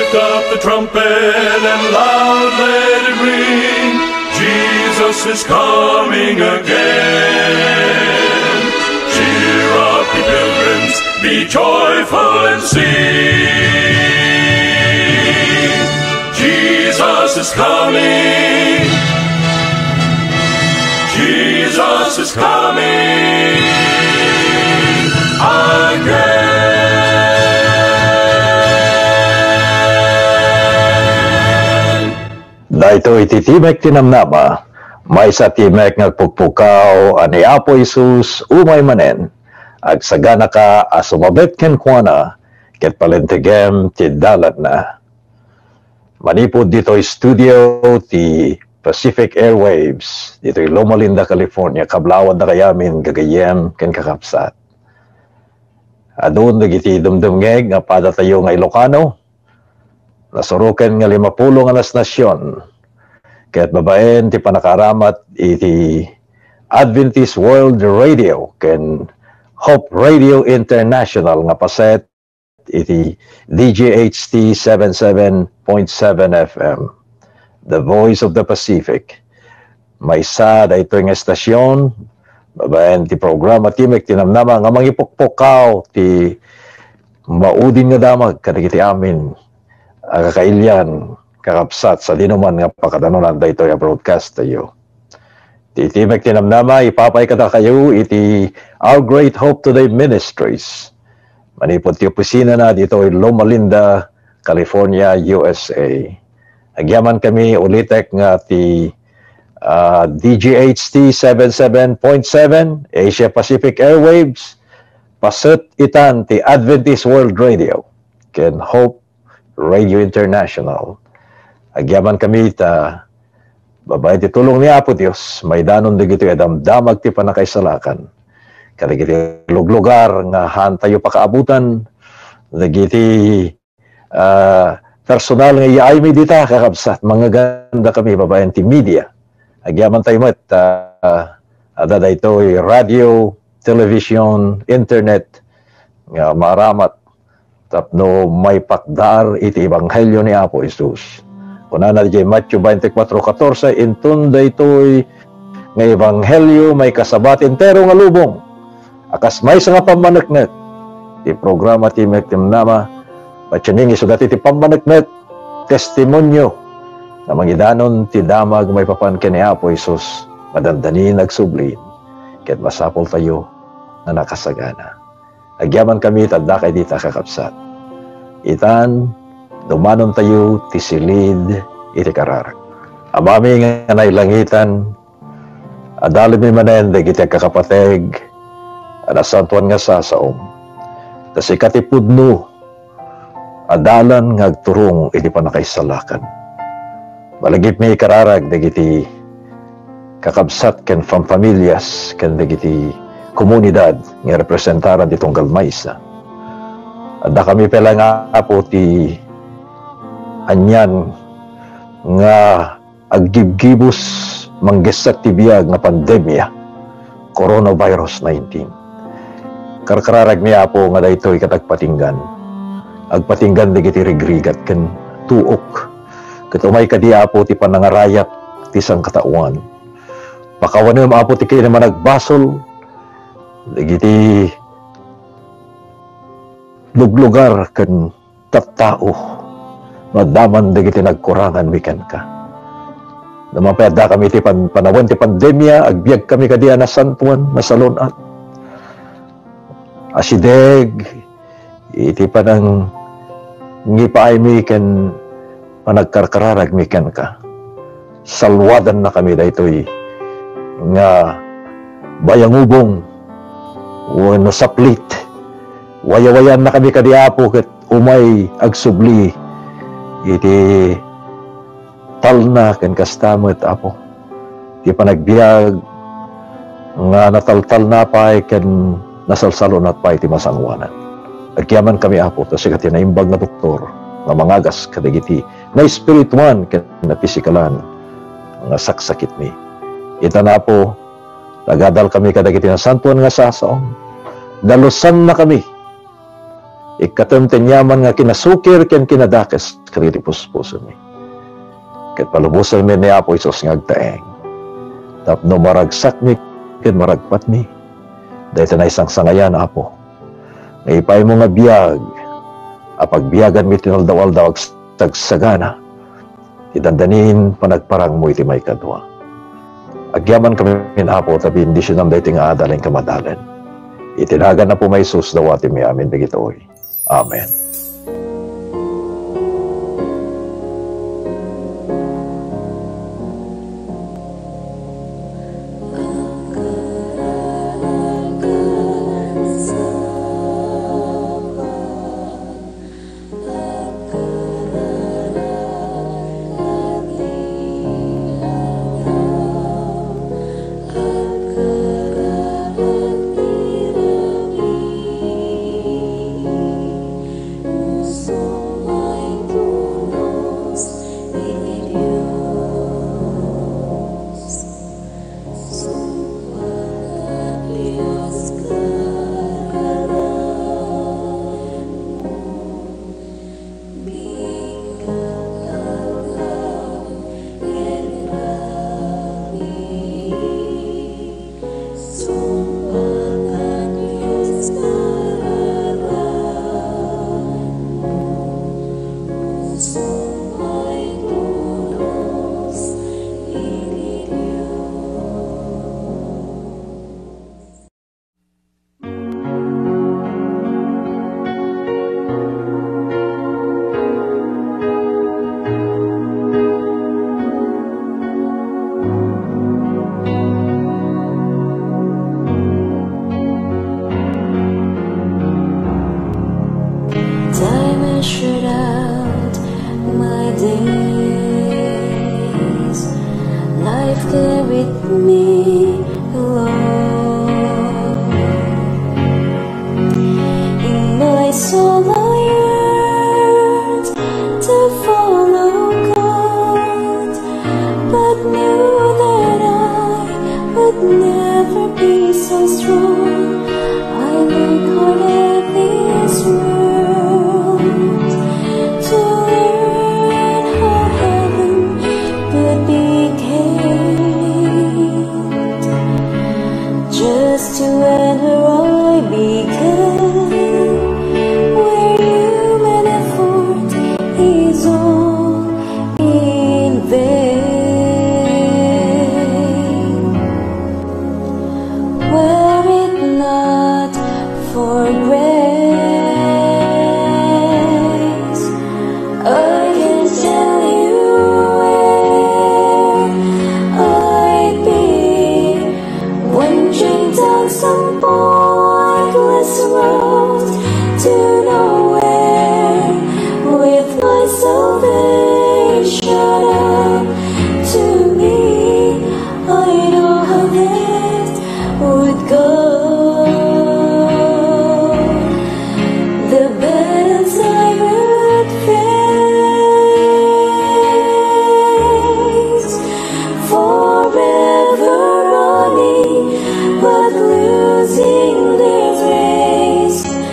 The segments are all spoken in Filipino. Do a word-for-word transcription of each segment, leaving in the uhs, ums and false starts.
Lift up the trumpet and loud let it ring. Jesus is coming again. Cheer up, ye pilgrims, be joyful and sing. Jesus is coming. Jesus is coming again. Dahito ititimek tinamnama, may sa timek ngagpugpukaw ani Apo Isus umay manen, ag sagana ka asumabet ken kuana, ket palentegem ti dalan na. Manipod dito studio ti Pacific Airwaves, dito Loma Linda, California, kablawad na kayamin, gagayem, ken kakapsat. Adun, nagiti dumdumngeg, nga pada tayo nga Ilocano, nasuruken nga limapulo nga nas nasyon, kaya't babaen ti panakaramat iti Adventist World Radio, ken Hope Radio International, nga paset iti D J H T seventy-seven point seven F M. The Voice of the Pacific. May sa da ito yung estasyon, babayan ti programa timek tinamnama nga mangipukpukaw ti maudin nga damag kadagiti amin agakailyan kakapsat sa dinuman nga pakadanunan da ito yung broadcast tayo. Ti timek tinamnama ipapay kada kayo iti Our Great Hope Today Ministries. Manipod ti opisina na dito yung Loma Linda, California, U S A. Agyaman kami ulitek nga ti uh, D J H T seventy-seven point seven Asia Pacific Airwaves, paset itan ti Adventist World Radio, ken Hope Radio International. Agyaman kami ta babay ti tulong ni Apo Dios, may danon digito adamdamag ti panakaisalakan. Kadagiti luglugar nga han tayo pakaabutan, dagiti uh, personal nga iay mi dita kakabsat, mga ganda kami babayan ti media. Agyaman tayo met, uh, adada ito radio, television, internet, nga maramat, tapno may pakdar iti ebanghelyo ni Apo Isus. Kuna na di Matthew twenty-four fourteen, intun da ito'y nga ebanghelyo may kasabat entero nga lubong. Akas may sa nga pamanaknet, ti programa ti Mektimnama, patyaning isugat iti pamanaknet, testimonyo, na mangidanon ti damag may papan kini Apo Isus, madandani nagsublin, ket masapol tayo na nakasagana. Agyaman kami tadda kay dita kakapsat. Itan, dumanon tayo ti silid iti kararak. Amami nga nailangitan, adalib mi manen dagiti kakapateg, anasantuan nga sasaom. Tas ikatipudno, adalan nga agturong iti panakaisalakan. Malagip mi kararag dagiti kakabsat ken famfamilias ken dagiti komunidad nga representaran ditong Galmaysa. Adda kami pala nga Apo ti anyan nga aggibgibus manggesak ti biag nga pandemya coronavirus nineteen. Karkararag mi Apo nga daytoy katagpatinggan. Agpatinggan digiti rigrigat ken tuok. Katumay kadi Apo ti panangarayat ti sangkatauan. Pakawanem Apo ti kay naman nagbasol digiti luglugar ken tattao. Madaman digiti nagkurangan miken ka. Namapayadda kami ti pan, panawan ti pandemya, agbiag kami kadi na santuan, masalunat. Asideg, iti panang ngipaay mi ken panagkarkararag mi ken ka. Salwadan na kami daytoy nga bayangubong wano saplit. Wayawayan na kami kadi Apo ket umay agsubli iti talna ken kastamet Apo. Ti panagbiag nga nataltal na pay ken nasalsalon at pay ti masangwanan. Agyaman kami Apo to sigat tinaimbag na doktor nga mangagas kadagiti na espirituan ken na pisikalan nga saksakit mi. Ita na po tagadal kami kadagiti na santuan nga sasaom. Dalusan na kami ikatemten yaman nga kinasukir ken kinadakes karili puspuso mi. Ket palubusan mi ni Apo Isos ngagtaeng. Tapno maragsak mi ken maragpat mi. Dahil na isang sangayan, Apo. Naipay mo nga biyag. Apagbiyagan mi tinaldaw-aldaw tagsagana. Idandanin panagparang mo iti may kadwa. Agyaman kami min Apo tabi hindi siya nang dating aadaling kamadalan. Itinagan na po may Isus dawati mi amin bigitoy. Amen. But losing this race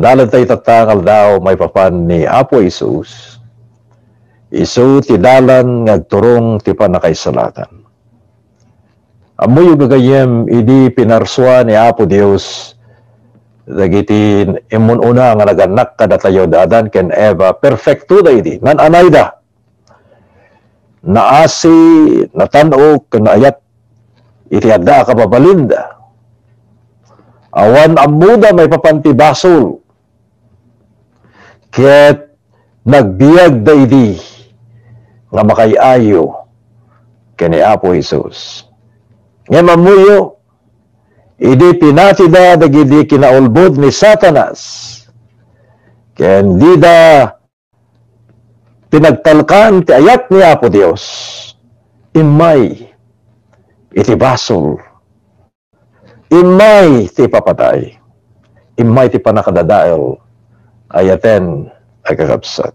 Adalan tayo tatangal daw may papan ni Apo Isus. Isu ti dalan ngagturong ti panakaisalakan. Amoy gagayem idi pinarswa ni Apo Dios dagiti imununa nga naganak kada tayo dadan ken Eva perfecto da idi nan anayda naasi natanok ken ayat iti adda kababalinda awan amuda may papantibasol ket nagbiag da idi nga makayayo ken ni Apo Hesus. Nga mamuyo, idi pinatida dagidi kinaulbod ni Satanas. Kaya hindi da pinagtalkan ti ayat ni Apo Dios. Imay iti basol. Imay ti papatay. Imay ti panakadadael. Ayaten ay kakabsat.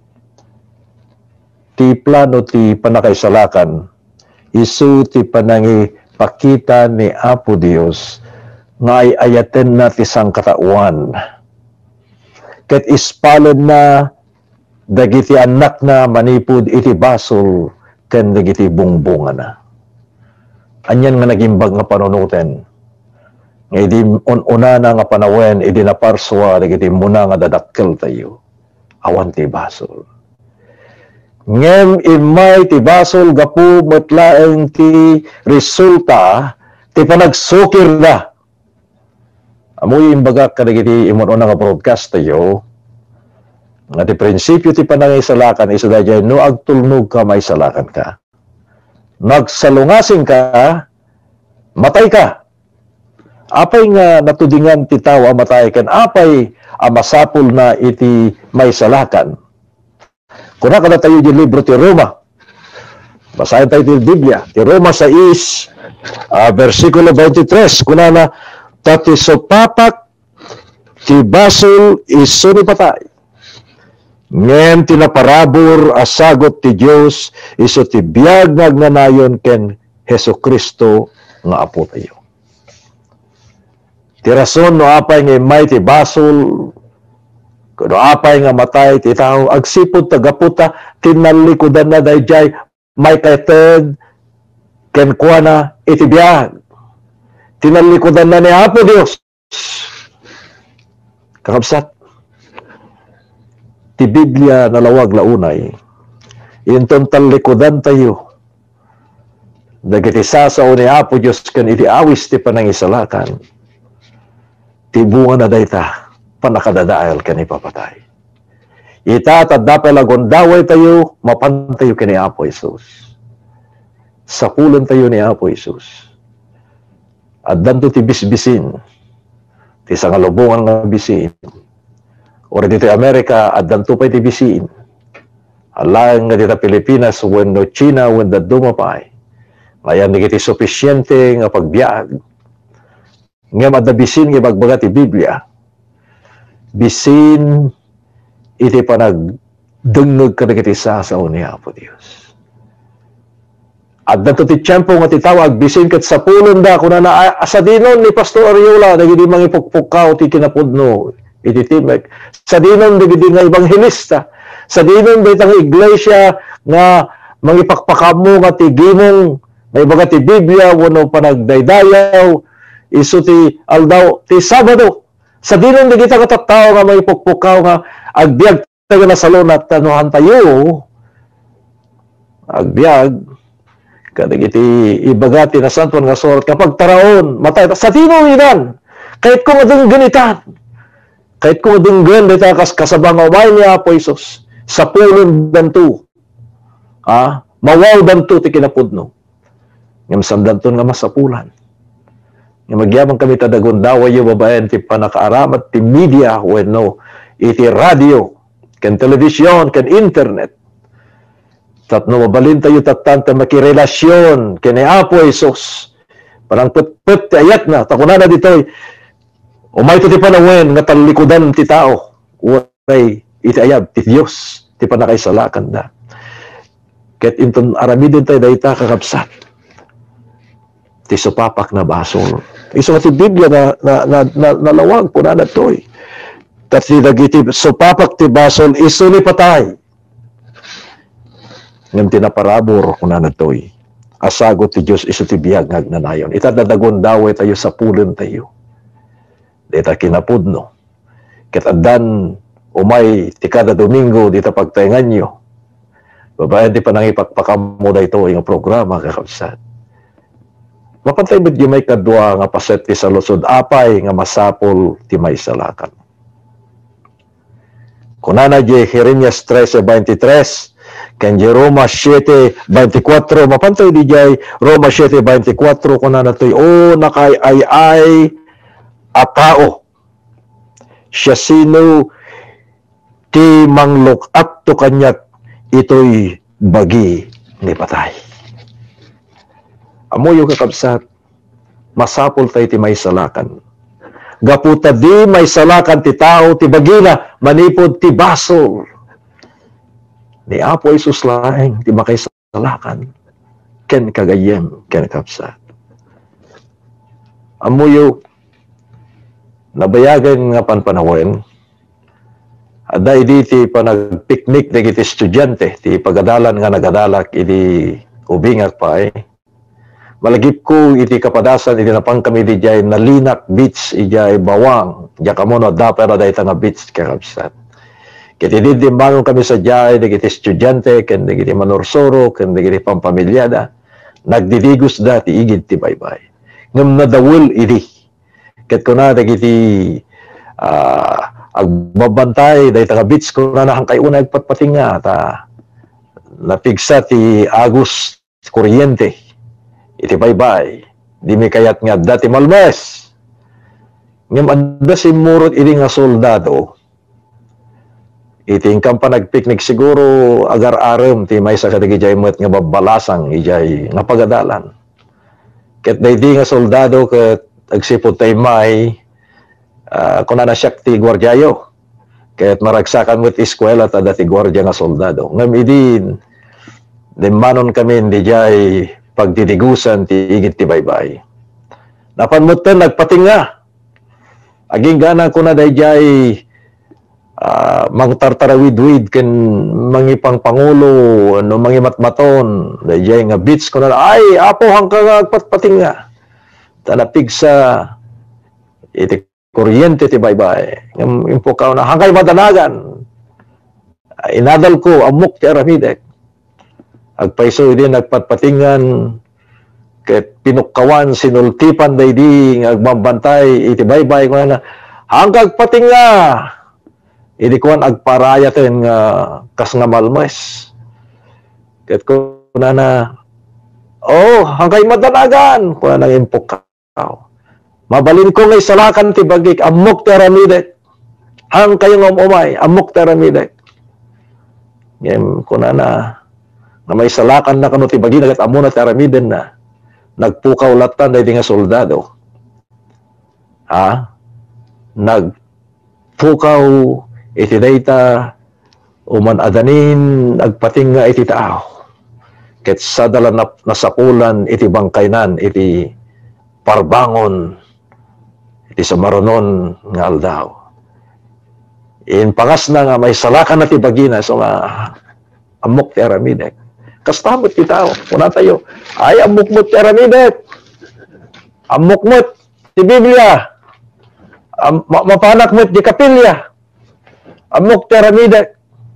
Ti plano ti panakaisalakan. Isu ti panangi pakita ni Apo Dios nga ay ayaten na ti sangkatauan. Ket ispalod na dagiti anak na manipud iti basol ken dagiti bungbunga na. Anyan nga nagimbag nga panunuten. Nga idi ununa na nga panawen idi naparswa dagiti muna nga dadakkel tayo. Awan ti basol. Ngem imay ti basol gapu matlaeng ti resulta ti panagsukir na. Amoy imbaga kadagiti imon nga broadcast tayo nga ti prinsipyo ti panangaisalakan isa dayjay no agtulnog ka maisalakan ka. Nagsalungasing ka, matay ka. Apay nga natudingan ti tao matay ken apay a masapul na iti maisalakan. Kuna kada tayo di libro ti Roma. Basahin tayo ti Biblia. Ti Roma sais, uh, versikulo twenty-three. Kuna na, tati sopapak ti basol iso ni patay. Ngem tinaparabor asagot ti Dios iso ti biag nagnanayon ken Hesu Kristo nga apo tayo. Ti rason no apay nga may ti basol kuno apay nga matay ti tao agsipod tagaputa tinalikudan na dayjay may kated ken kuana iti biag tinalikudan na ni Apo Dios. Kakabsat ti Biblia nalawag launay inton talikudan tayo dagiti sasaw ni Apo Dios ken iti awis ti panangisalakan ti bunga na dayta panakadadael kani papatay. Ita tadapay lagondaway tayo, mapantayo kani Apo Hesus. Sapulan tayo ni Apo Hesus. At danto ti bisbisin, ti sangalubungan nga bisin. Ora dito Amerika, at danto pa ti bisin. Alang nga dito Pilipinas, when no China, when the dumapay. Ngayon, di kiti sufisyente nga pagbiag. Ngayon, at bisin nga bagbaga ti Biblia. Bisin iti panagdungnog ka na kiti sasaw ni Apo Dios. At dato ti tiyempo nga titawag, bisin kat sa pulon da, kuna na sa dinon ni Pastor Ariola, nagidi mangipukpukaw ti kinapudno, iti timek. Sa dinon, nagidi nga ebanghilista. Sa dinon, ditang iglesia nga mangipakpakamo nga ti gimong, may baga ti Biblia, wano panagdaydayaw, iso ti aldaw, ti Sabado. Sa dinon di kita katataw nga may pukpukaw nga agbiag tayo na salon at tanuhan tayo agbiag kadagiti ibagati na santuan nga surat kapag taraon matay sa dinon inan kahit kung adong ganitan kahit kung adong gan dita kas kasabang away niya Apo Hesus sa pulon danto ah mawaw danto ti kinapudno ngam sandanton nga masapulan. Nga magyamang kami tadagon daway yung babaen ti panakaaramat ti media when no iti radio ken television ken internet tatno mabalin tayo tatanta makirelasyon ken ni Apo Hesus parang put-put ti ayat na takunana ditoy umay to ti panawen nga talikudan ti tao way iti ayat ti Dios ti panakaisalakan da ket inton aramidin tayo dayta kakabsat ti supapak na basol. Iso nga ti Biblia na, na, na, na nalawag po na natoy. Tati dagiti supapak ti basol iso ni patay. Ngam tinaparabor kuna na to'y. Asagot ti Diyos iso ti biyag ngagnanayon. Itadadagon dawe tayo sa pulen tayo. Dita kinapudno. Kitadan umay ti kada Domingo dita pagtayangan nyo. Babayan di pa nang ipagpakamo da ito yung programa kakabsat. Mapantay ba di may kadwa nga paset ti sa lusod apay nga masapol ti may salakan. Kunana di Jeremias thirteen twenty-three kan di Roma seven twenty-four mapantay di jay Roma seven twenty-four kunana to'y o nakay ay ay a tao siya sino ti manglok at to kanyak ito'y bagi ni patay. Amoy yung kakabsat, masapol tayo ti may salakan. Gaputa di may salakan ti tao, ti bagina, manipod ti basol. Ni Apo Isus laeng, ti makay salakan. Ken kagayem, ken kakabsat. Amoy yung nabayagan nga panpanawin, ada idi ti panagpiknik na iti estudyante, ti pagadalan nga nagadalak, iti ubingak pa eh. Malagip ko iti kapadasan iti napang kami di jay nalinak beach ijay bawang diya kamono dapera da ita nga beach kakabsat. Kiti di dimbangon kami sa jay digiti estudyante ken digiti manorsoro ken digiti pampamilyada nagdidigos da ti igid ti baybay. Ngem nadawul iti ket kuna digiti uh, agbabantay da ita nga beach kuna na hangkay una agpatpatinga ta napigsa ti Agus kuryente. Iti baybay, di mi kayat nga dati malmes. Ngam adda si murot iti nga soldado. Iti ingkam pa nagpiknik siguro agar-arem ti may sa katigijay mo't nga babalasang ijay nga pagadalan. Ket day di nga soldado ket agsipod tay may uh, kuna na siyak ti gwardiyayo. Ket maragsakan mo't eskwela ta dati gwardya nga soldado. Ngam idin, dimanon kami di jay pagdidigusan ti igit ti baybay. Napanmutan nagpatinga. Aging gana ko na dayjay uh, mangtartarawid-wid ken mangipang pangulo no mangimatmaton dayjay nga beach ko na ay apo hangka agpatpatinga. Tanapig sa iti kuryente ti baybay. Impukaw na hangkay madanagan. Inadal ko amok ti aramidek. Agpaiso din nagpatpatingan ket pinukkawan sinultipan day di agmambantay iti baybay ko na hanggang patinga iti kuan agparayaten nga kas nga malmes ket ko na na oh hanggang madanagan ko na impukkaw mabalin ko ngay salakan ti bagik amok teramidek hang kayong umay amok teramidek ngem ko na na na may salakan na kano ti bagina ket amo na ti aramiden na nagpukaw latan dahil nga soldado ha nagpukaw iti dayta uman adanin agpating nga iti tao ket sadala na nasapulan iti bangkaynan iti parbangon iti samaronon nga aldaw in pangas na nga may salakan na ti bagina so nga amok ti aramidek kastamot ti tao. Kuna tayo, ay amukmot ti aramidek. Amukmot ti Biblia. Am, ma, mapanakmot ti kapilya. Amok ti aramidek.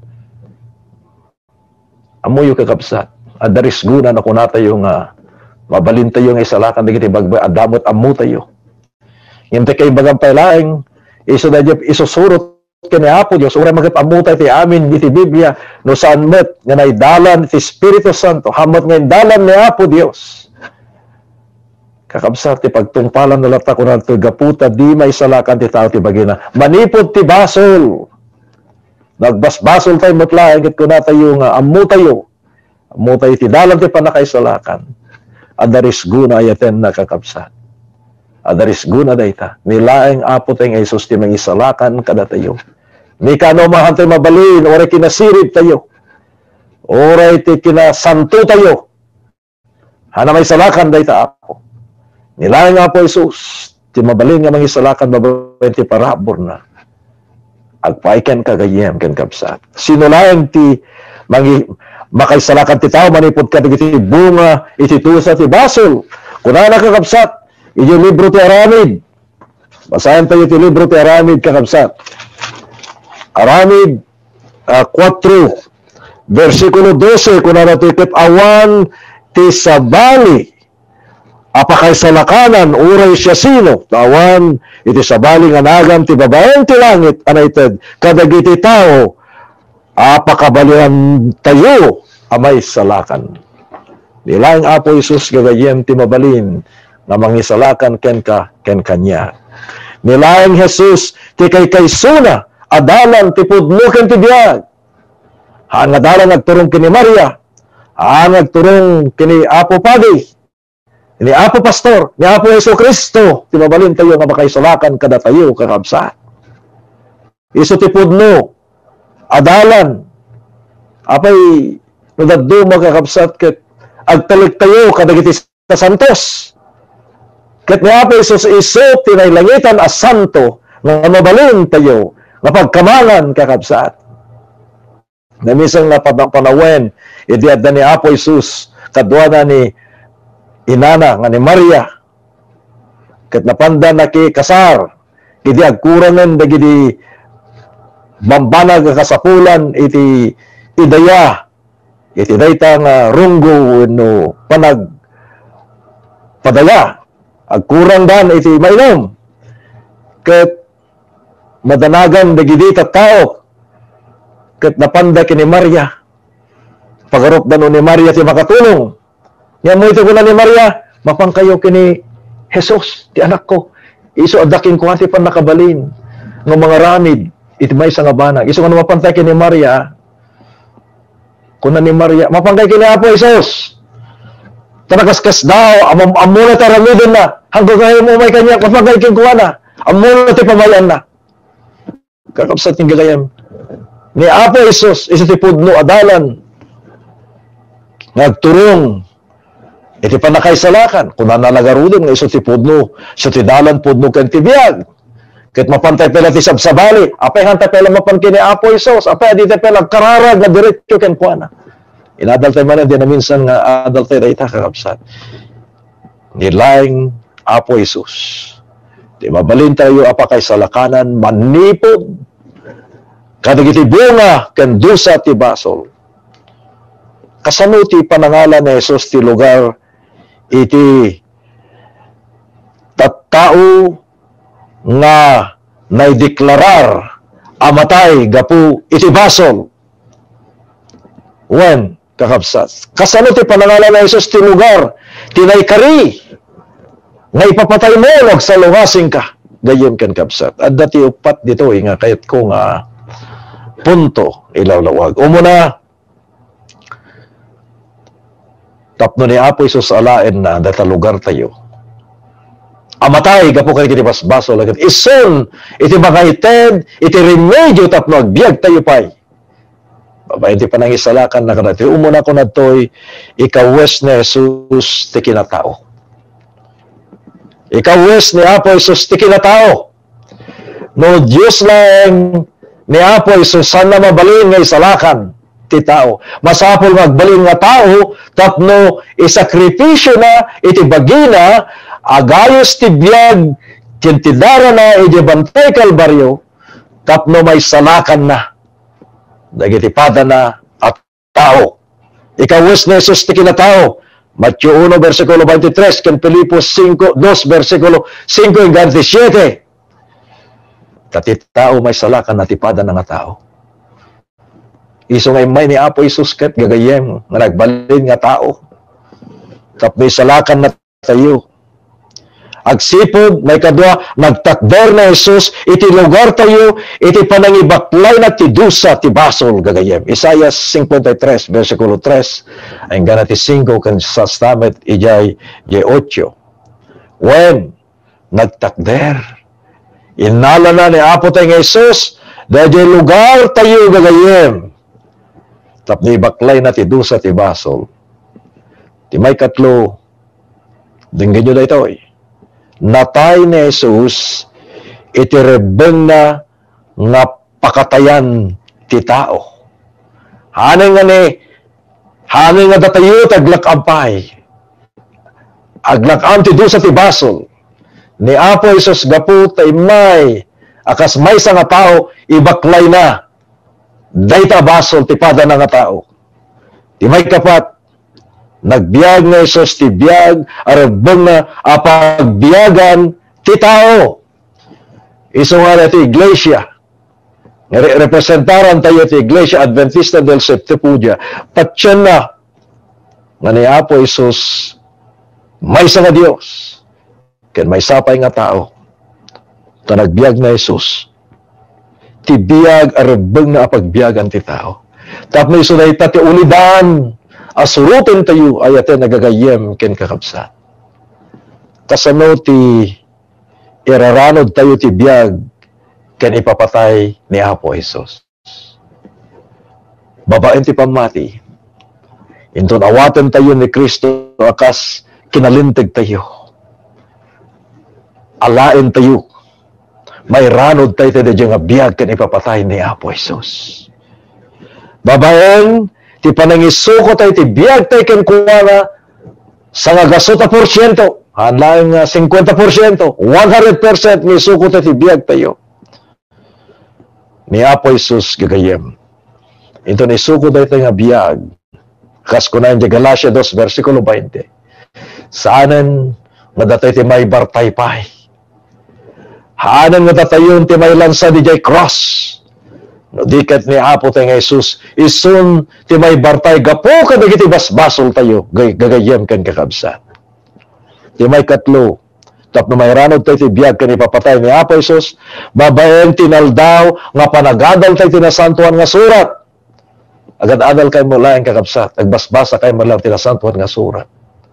Amuyo kakabsat. Adaris guna na kuna tayo nga mabalin tayo nga isalakan digiti bagbay adamot amu tayo. Ngem kay bagang pailaeng iso da isusurot kini Apo Dios ura magat amutay ti amin iti Biblia no saan met nga nay dalan ti Espiritu Santo hamot nga dalan ni Apo Dios kakabsat ti pagtungpalan na lata kunan to gaputa di may salakan ti tao ti bagina manipod ti basol nagbasbasol tayo mutlaeng ket kuna tayo nga amu tayo amu tayo ti dalan ti panakaisalakan adaris guna ayaten na kakabsat adaris guna dayta nilaeng Apo tayo nga Isus ti mangisalakan kada tayo ni kano mahantay mabalin oray kinasirib tayo oray ti kinasanto tayo hana may salakan dayta Apo nilaeng Apo Isus ti mabalin nga mangisalakan mabalin ti parabor na agpaiken kagayem ken kapsat. Sinulayan ti mangi makaisalakan ti tao manipod ka iti bunga iti tusa ti basol. Kunana kakapsat, iti libro ti Aramid. Basahin tayo iti libro ti Aramid kakapsat. Aramid uh, four, versikulo twelve, kunana ti ket awan ti sabali apakaisalakanan uray siya sino tawan iti sabali nga nagam ti babaeng ti langit anayted kadagiti tao apakabalian tayo amay salakan. Nilaing Apo Isus gagayem ti mabalin nga mangisalakan ken ka ken kanya. Nilaing Jesus ti kay kaysuna adalan ti pudno ken ti biag. Haan nga dalan nagturong kini Maria, haan nagturong kini Apo Padi, ni Apo Pastor, ni Apo Yesu Kristo, ti mabalin tayo nga makaisalakan kada tayo kakabsat. Isu ti pudno, adalan, apay nadaddo makakabsat ket agtalik tayo kadagiti sa santos. Ket ni Apo Yesus isu ti nailangitan as santo nga mabalin tayo nga pagkamangan kakabsat. Na misang napanawen, iti adda ni Apo Yesus kadwa na ni inana nga ni Maria ket napanda na ki kasar iti agkurangan dagiti bambanag nga kasapulan iti idaya iti dayta nga runggo no panag padaya agkurang dan iti mainom ket madanagan dagiti tattao ket napanda kini Maria pagarup dano ni Maria ti makatulong. Yan mo ito ko na ni Maria, mapang kayo kini Jesus, ti anak ko. Iso adaking ko ati pan nakabalin ng mga ramid, iti may sa nga banag. Iso kung mapantay kini Maria, kuna ni Maria, mapangkay kini Apo Jesus. Tanakaskas daw, am amuna taramidin na, hanggang kayo mo may kanya, mapangkay kini kuha na, amuna ti pamayan na. Kakapsat yung gagayam. Ni Apo Jesus, isa ti pudno adalan, nagturong, iti panakaisalakan, kung nanalagarudin nga iso ti pudno, so ti dalan pudno ken ti biag. Ket mapantay pela ti sabsabali, apay hanta pela mapan kini Apo Isos, apay adite pela kararag nga diretso ken kuana. Inadaltay man di na minsan nga adaltay dayta kakabsat. Nilaing Apo Isos. Di mabalin tayo apakaisalakanan manipod kadagiti bunga ken dusa ti basol. Kasano ti panangalan ni Jesus ti lugar iti tattao nga naideklarar amatay gapu iti basol. When kakabsat. Kasano ti panangalan ni Jesus ti lugar tinaykari nga ipapatay mo wag sa lungasing ka. Gayem ken kabsat. Adda ti upat dito nga kayat ko nga punto ilawlawag. Umuna tapno ni Apo Isus alaen na data lugar tayo. Amatay, gapo kayo kiti basbaso, lagat ison, iti mga ited, iti remedyo tapno agbiag tayo pa'y. Babay, iti panangisalakan na kanati. Umuna ko na to'y ikawes ni Jesus ti kinatao. Ikawes ni Apo Isus ti kinatao. No Diyos lang ni Apo Isus sana mabalin nga isalakan ti tao. Masapol magbalin nga tao, tapno isakripisyo na, iti bagina, agayos ti biyag, tintidara na, iti bantay kalbaryo, tapno may salakan na, nagitipada na at tao. Ikawes na Jesus ti kinatao, Matthew one, versikulo twenty-three, ken Filipos two, versikulo five hanggang seven. Kati tao may salakan na tipada na nga tao. Iso ngay may ni Apo Isus ket gagayem nga nagbalin nga tao. Tapno salakan na tayo. Agsipod may kadwa nagtakder na Jesus iti lugar tayo iti panangibaklay na ti dusa ti basol gagayem. Isaiah fifty-three versikulo three hanggang ti five kan sa stamet ijay eight. When nagtakder inala na ni Apo tayo nga Jesus dahil lugar tayo gagayem. Tapno ibaklay na ti dusa ti basol. Ti may katlo, dinggin nyo na ito eh. Natay ni Jesus, iti rebeng na nga pakatayan ti tao. Hanay nga ni, hanay nga datayo taglakampay. Aglakam ti dusa ti basol. Ni Apo Isus gapu tay may, akas may sa nga tao, ibaklay na. Dayta basol ti pada na nga tao. Ti may kapat, nagbiag na Isus ti biag, arabang na apagbiagan ti tao. Iso nga na ti iglesia. Representaran tayo ti Iglesia Adventista del Septipudia. Patyan na nga ni Apo Isus may sa nga Diyos. Ken may sapay nga tao. Ta nagbiag na Isus. Ti biag arabang na apagbiagan ti tao. Tapos iso na ita ti ulidan. Asurutin tayo ay ate nagagayem ken kakabsat. Kasano ti iraranod tayo ti biag ken ipapatay ni Apo Isus. Babaen ti pamati. Inton awaten tayo ni Kristo akas kinalintig tayo. Alain tayo. May ranod tayo tayo nga biag ken ipapatay ni Apo Isus. Babaen ti panangisuko tayo ti biag tayo ken kuwala sa nga gasota porsyento. Hanlaing nga fifty percent, one hundred percent ni suko tayo ti biag tayo. Ni Apo Isus gagayem. Ito ni suko tayo tayo nga biag. Kas kunayan di Galacia two, versikulo twenty. Saanan nga datay ti may bartay pay. Haanan nga datayon ti may lansa di jay cross. No dikat ni Apo tayo nga Isus, isun ti may bartay gapo ka dagiti basbasol tayo, gagayem kan kakabsat. Ti may katlo, tap na may ranod tayo ti biag kan ipapatay ni Apo Isus, babaeng tinaldaw nga panagadal tayo tinasantuan nga surat. Agad-adal kayo mo lang kakabsat, nagbasbasa kayo mo lang tinasantuan nga surat.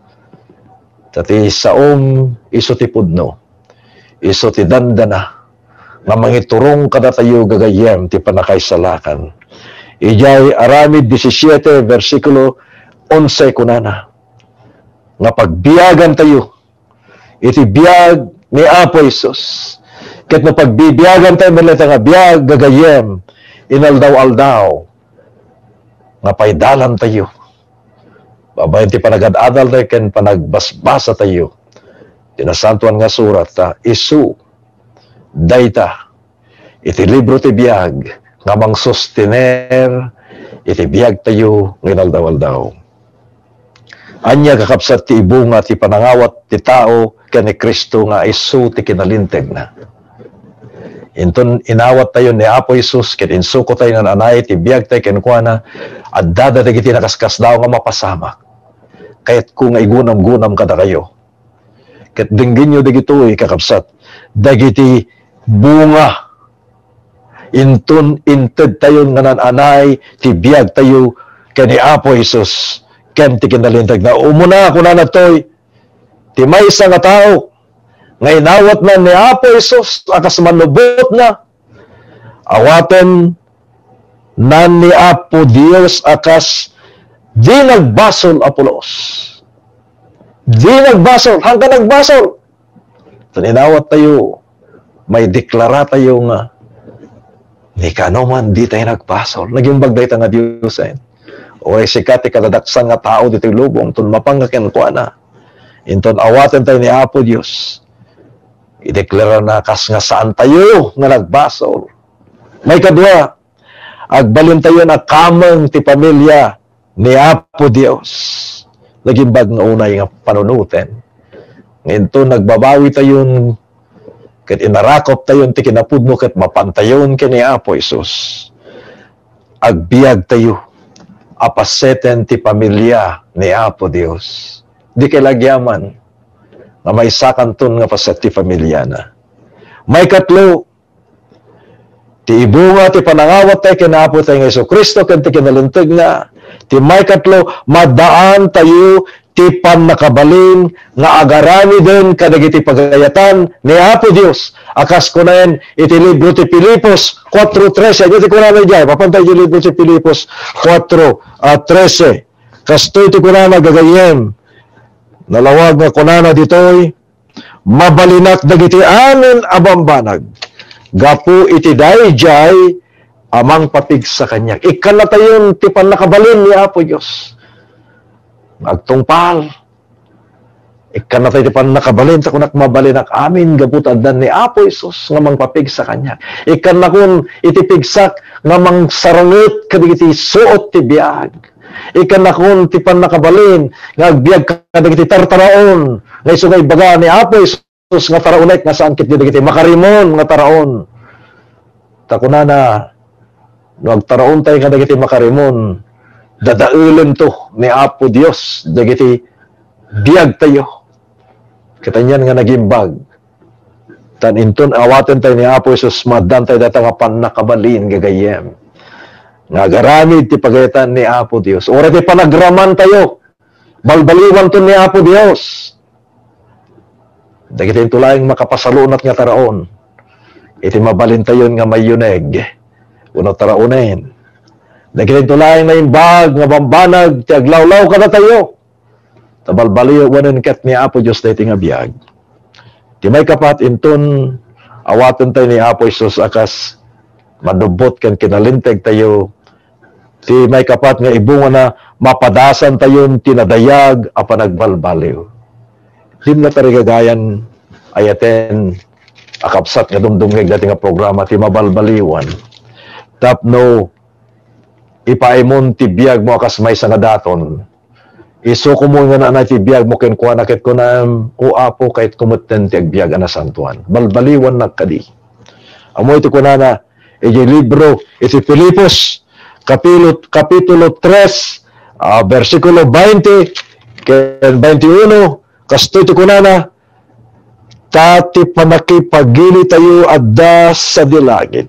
Tati saong iso ti pudno, iso ti dandana, nga mangiturong kada tayo gagayem ti panakaisalakan. Ijay Aramid seventeen, versikulo eleven kunana. Nga pagbiyagan tayo, iti biyag ni Apo Isus. Ket no pagbibiyagan tayo, malita nga biyag gagayem, inaldaw-aldaw, nga paidalan tayo. Babayin ti panagad-adal tayo, ken panagbasbasa tayo. Tinasantuan nga surat ta, isu, dayta, iti libro ti biyag, nga mang sustiner, iti biyag tayo, nginaldaw-aldaw. Anya kakapsat ti ibunga ti panangawat ti tao ken ni Kristo nga isu ti kinalinteg na. Inton inawat tayo ni Apo Isus ken insuko tayo nga anay ti biag tayo ken kuana adda dagiti nakaskas daw nga mapasamak. Kayat kung igunam-gunam kada kayo. Ket dinggin nyo dagitoy kakapsat dagiti bunga. Inton inted tayo nga nananay ti biag tayo ken ni Apo Isus. Ken ti kinalintag na umuna ako na natoy ti may isa nga tao nga inawat na ni Apo Isus akas manubot na awaten na ni Apo Dios akas di nagbasol Apolos, di nagbasol hanggang nagbasol. Ito inawat tayo, may deklara tayo nga ni kanoman di tayo nagbasol, naging bagday ta nga Diyos ay o ay sikati kadadaksan nga tao dito lubong, tun mapanggakin ko na. Inton awaten tayo ni Apo Diyos. Ideklara na kas nga saan tayo nga nagbasol. May kadwa, agbalin tayo na kamang ti pamilya ni Apo Diyos. Nagimbag nga unay nga panunutin. Nginto nagbabawi tayo, ket inarakop tayo ti kinapudno ket mapantayon kini Apo Isus. Agbiag tayo apaseten ti pamilya ni Apo Dios. Di kay lagyaman nga may sakanton nga paset ti pamilya na. May katlo, ti ibunga ti panangawat tayo kinapo tayo ng Yesu Kristo ken ti kinalinteg na. Ti may katlo, madaan tayo ti panakabalin nga agarani din kadagiti pagayatan ni Apo Dios. Akas ko na yan, iti libro ti Pilipos four thirteen. Iti ko na dyan, papantay ti libro ti Pilipos four thirteen. Kasto iti ko na nagagayem. Nalawag nga kunana ditoy, mabalinak dagiti amin abambanag. Gapu iti dayjay amang papig sa kanya. Ikan na tayon ti panakabalin ni Apo Diyos. Agtungpal. Ikan na tayo ti panakabalin sa kunak mabalin ak amin gabutadan ni Apo Isus nga mang papig sa kanya. Ikan na kun itipigsak nga mang sarangit kadigiti suot ti biag. Ikan na kun ti panakabalin nga agbiag kadigiti tartaraon nga iso nga ibaga ni Apo Isus nga taraonek nga saan kit kadigiti makarimon nga taraon. Takunana no agtaraon tayo kadigiti makarimon dadaulen to ni Apo Dios dagiti biag tayo. Kita niyan nga nagimbag. Tan inton awaten tayo ni Apo Isus madan tayo data nga panakabalin gagayem. Nga garamid ti pagayatan ni Apo Dios. Ora ti panagraman tayo. Balbaliwan to ni Apo Dios. Dagiti intulaing makapasalunat nga taraon. Iti mabalin tayo nga mayuneg. Uno taraonen. Dagiti intulaing na imbag nga bambanag ti aglawlaw kada tayo. Tabalbaliwan ket ni Apo Dios daytoy nga biag. Ti may kapat inton awaten tayo ni Apo Isus akas madubot ken kinalinteg tayo. Ti may kapat nga ibunga na mapadasan tayon tinadayag a panagbalbaliw. Dim na tarigagayan ayaten akapsat nga dumdumngeg dati nga programa ti mabalbaliwan. Tapno ipaimon ti biag mo akas may sangadaton. Iso ko mo nga na na ti biag mo ken kuana ket kunam o Apo kahit kumutten ti agbiag ana santuan. Balbaliwan nagkadi. Amo iti kunana iti libro iti Filipos kapitulo kapitulo tres uh, versikulo twenty ken twenty-one kasto iti kunana tati panakipagili tayo adda sa dilangit.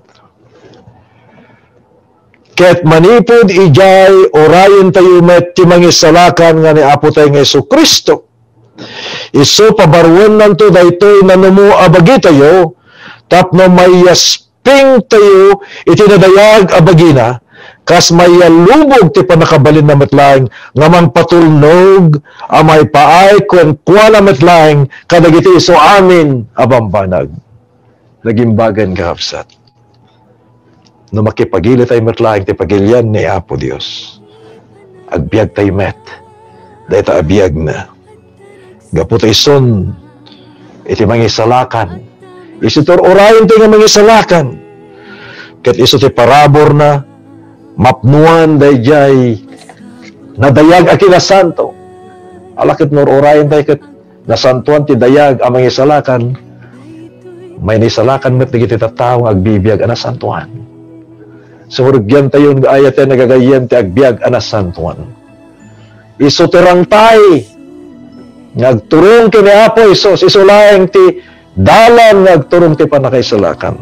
Ket manipod ijay orayon tayo met ti mangisalakan nga ni Apo tayo nga Jesu Kristo. Iso pabarwen nanto daytoy nanumo abagi tayo tapno mayasping tayo iti nadayag abagina kas mayalubog ti panakabalin na metlaeng nga mangpatulnog amay paay kwen kuana metlaeng kadagiti iso amin abambanag. Nagimbagan kahapsat. No makipagili tayo metlaeng ti pagilyan ni Apo Dios. Agbiag tayo met. Dahil ta abiyag na. Gapu tayo son. Iti mangisalakan. Isitor orayon tayo nga mangisalakan. Ket iso ti parabor na mapnuan day jay nadayag akina santo. Alakit nor orayon tayo ket nasantuan ti dayag ang mangisalakan. May nisalakan met digiti tattao agbibiyag ana santuan. Surugyan tayo nga ayat yan nagagayan ti agbiag anas santuan. Isutirang tay ngagturong kini Apo Isus isulaeng ti dalan ngagturong ti panakaisalakan.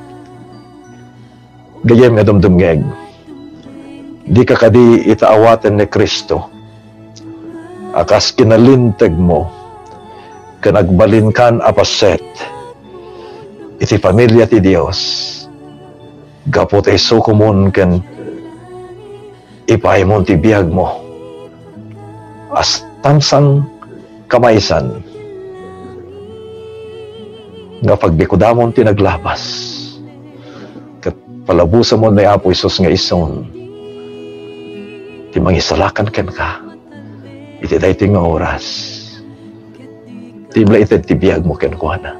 Gayem nga dumdumngeg. Di ka kadi itaawatan ni Kristo. Akas kinalinteg mo kanagbalin kan apaset iti pamilya ti Dios. Gapot ay sukumon ken ipaimon ti biag mo as tansang kamaysan nga pagbikudamon ti naglabas ket palabusan mo ni Apo Isus nga ison ti mangisalakan ken ka iti daytoy nga oras timla ited ti biag mo ken kuana.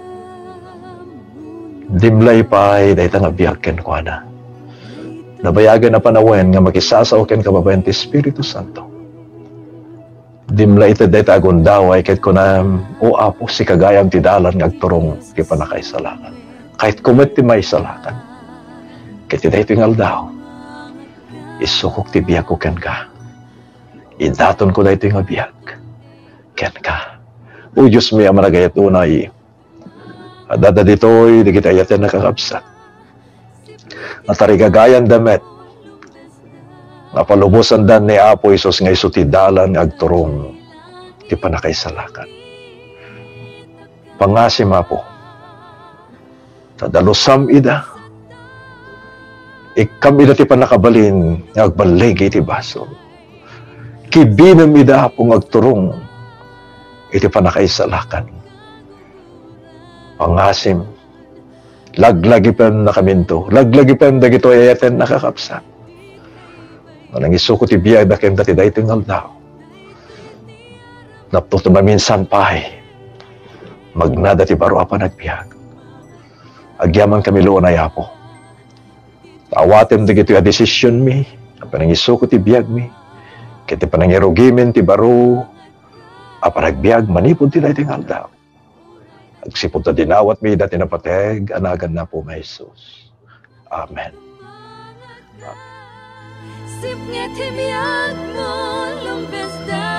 Dimlay pa'y dahil nga biyak ken kuana. Nabayagan na panawen nga makisasaw ken kababayan ti Espiritu Santo. Dimlay iti dahil agundaway ket kunam o Apo si kagayam ti dalan nga agturong ti panakaisalakan. Kahit kumet ti maisalakan. Ket iti dahil nga aldaw. Isukok ti biyak ko ken ka. Idaton ko dahil nga biyak. Ken ka. O Diyos mi amanagayat unay. Adada dito'y di kita ayatin nakakapsat. Natarigagayan damet. Napalubusan dan ni Apo Isus nga iso ti dalan agturong ti panakaisalakan. Pangasim Apo. Tadalusam ida. Ikam ida ti panakabalin nga agbalegi ti baso. Kibinam ida Apo agturong iti panakaisalakan. Pangasim, Laglagi pa na kaminto. Laglagi pa dagito ayaten nakakapsa. Manang isuko ti biyag na kem dati dahi tingal daw. Napto maminsan pahay. Magnada ti baro apa nagbiyag. Agyaman kami loon ay apo. Awatem dagito ya desisyon mi. Panang isuko ti biyag mi. Kiti panang irugimin ti baro. Apa nagbiyag manipod ti dahi tingal daw. Agsipod ta dinawat mi dati napateg. Anagan na po may Jesus. Amen. Sip nghe thêm yak mo lòng besta